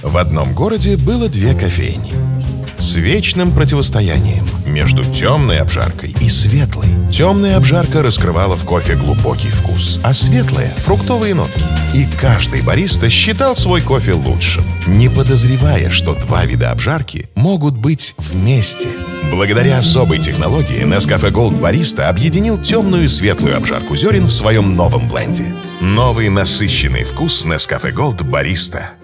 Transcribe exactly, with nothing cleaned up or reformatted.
В одном городе было две кофейни с вечным противостоянием между темной обжаркой и светлой. Темная обжарка раскрывала в кофе глубокий вкус, а светлая — фруктовые нотки. И каждый бариста считал свой кофе лучшим, не подозревая, что два вида обжарки могут быть вместе. Благодаря особой технологии Nescafe Gold Barista объединил темную и светлую обжарку зерен в своем новом бленде. Новый насыщенный вкус Nescafe Gold Barista.